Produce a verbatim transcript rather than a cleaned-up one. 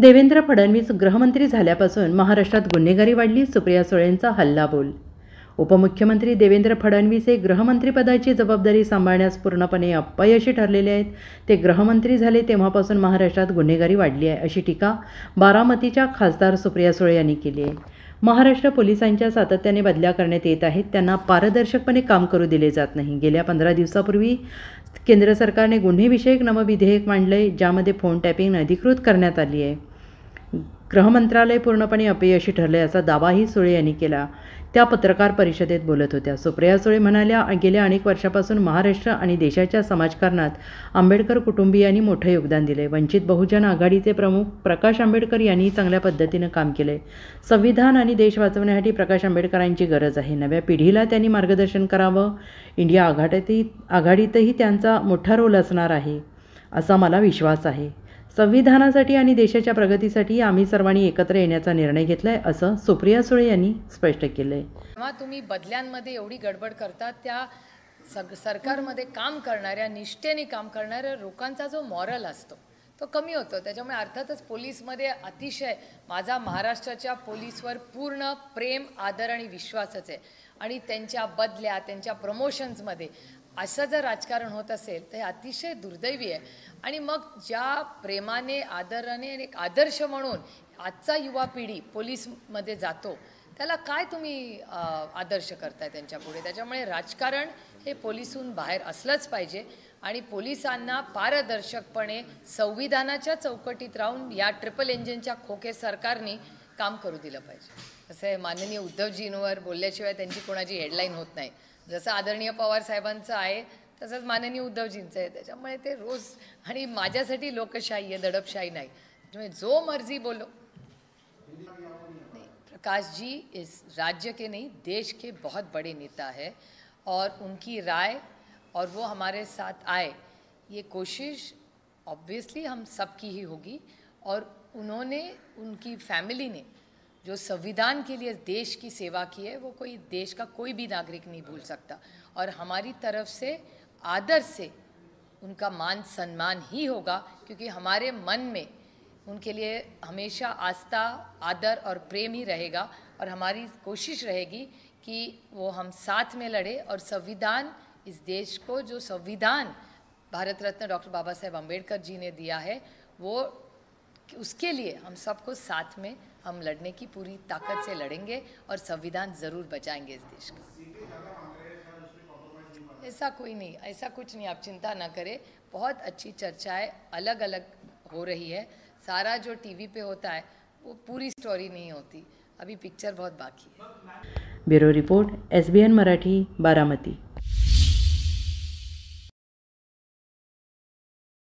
देवेंद्र फडणवीस गृहमंत्री झाल्यापासून महाराष्ट्रात गुन्हेगारी वाढली. सुप्रिया सुळेंचा हल्लाबोल. उपमुख्यमंत्री देवेंद्र फडणवीस हे गृहमंत्रीपदाची जबाबदारी सांभाळण्यास पूर्णपणे अपयशी ठरलेले आहेत. ते गृहमंत्री झाले तेव्हापासून महाराष्ट्रात गुन्हेगारी वाढली आहे, अशी टीका बारामतीच्या खासदार सुप्रिया सुळे यांनी केली आहे. महाराष्ट्र पोलिसांच्या सातत्याने बदल्या करण्यात येत आहेत. त्यांना पारदर्शकपणे काम करू दिले जात नाही. गेल्या पंधरा दिवसापूर्वी केंद्र सरकारने गुन्हेविषयक नवं विधेयक मांडले, ज्यामध्ये फोन टॅपिंग अधिकृत करण्यात आली आहे. गृहमंत्रालय पूर्णपणे अपयशी ठरले असा दावाही सुळे यांनी केला. त्या पत्रकार परिषदेत बोलत होत्या. सुप्रिया सुळे म्हणाल्या, गेल्या अनेक वर्षापासून महाराष्ट्र आणि देशाच्या समाजकारणात आंबेडकर कुटुंबियांनी मोठे योगदान दिले. वंचित बहुजन आघाडीचे प्रमुख प्रकाश आंबेडकर यांनी चांगल्या पद्धतीनं काम केले. संविधान आणि देश वाचवण्यासाठी प्रकाश आंबेडकरांची गरज आहे. नव्या पिढीला त्यांनी मार्गदर्शन करावं. इंडिया आघाडीतही आघाडीतही त्यांचा मोठा रोल असणार आहे, असा मला विश्वास आहे. संविधानासाठी आणि देशाच्या प्रगतीसाठी आम्ही सर्वांनी एकत्र येण्याचा निर्णय घेतलाय, असं सुप्रिया सुळे यांनी स्पष्ट केलंय. जेव्हा तुम्ही बदल्यांमध्ये एवढी गडबड करतात, त्या सग सरकारमध्ये काम करणाऱ्या, निष्ठेने काम करणाऱ्या लोकांचा जो मॉरल असतो तो कमी होतो. त्याच्यामुळे अर्थातच पोलीसमध्ये अतिशय माझा महाराष्ट्राच्या पोलीसवर पूर्ण प्रेम, आदर आणि विश्वासच आहे. आणि त्यांच्या बदल्या, त्यांच्या प्रमोशन्समध्ये असं जर राजकारण होत असेल तर हे अतिशय दुर्दैवी आहे. आणि मग ज्या प्रेमाने, आदराने आणि एक आदर्श म्हणून आजचा युवा पिढी पोलीसमध्ये जातो, त्याला काय तुम्ही आदर्श करताय त्यांच्यापुढे? त्याच्यामुळे राजकारण हे पोलिसून बाहेर असलंच पाहिजे आणि पोलिसांना पारदर्शकपणे संविधानाच्या चौकटीत राहून या ट्रिपल इंजिनच्या खोके सरकारने काम करू दिलं पाहिजे. असं आहे, माननीय उद्धवजींवर बोलल्याशिवाय त्यांची कोणाची हेडलाईन होत नाही. जसं आदरणीय पवार साहेबांचं आहे तसंच माननीय उद्धवजींचं आहे. त्याच्यामुळे ते रोज, आणि माझ्यासाठी लोकशाही आहे, दडपशाही नाही. त्यामुळे जो मर्जी बोलो. प्रकाश जी इस राज्य के नहीं, देश के बहुत बड़े नेता है और उनकी राय और वो हमारे साथ आए, ये कोशिश ऑब्वियसली हम सब की ही होगी. और उन्होंने, उनकी फैमिली ने जो संविधान के लिए देश की सेवा की है, वो कोई देश का कोई भी नागरिक नहीं भूल सकता. और हमारी तरफ से आदर से उनका मान सम्मान ही होगा, क्योंकि हमारे मन में उनके लिए हमेशा आस्था, आदर और प्रेम ही रहेगा. और हमारी कोशिश रहेगी कि वो हम साथ में लड़े और संविधान, इस देश को जो संविधान भारत रत्न डॉक्टर बाबा साहेब अम्बेडकर जी ने दिया है, वो उसके लिए हम सबको साथ में हम लड़ने की पूरी ताकत से लड़ेंगे और संविधान ज़रूर बचाएंगे इस देश का. ऐसा कोई नहीं, ऐसा कुछ नहीं, आप चिंता ना करें. बहुत अच्छी चर्चाएं अलग अलग हो रही है. सारा जो टीवी पे होता है वो पूरी स्टोरी नहीं होती. अभी पिक्चर बहुत बाकी है. Bureau report, S B N Marathi, Baramati.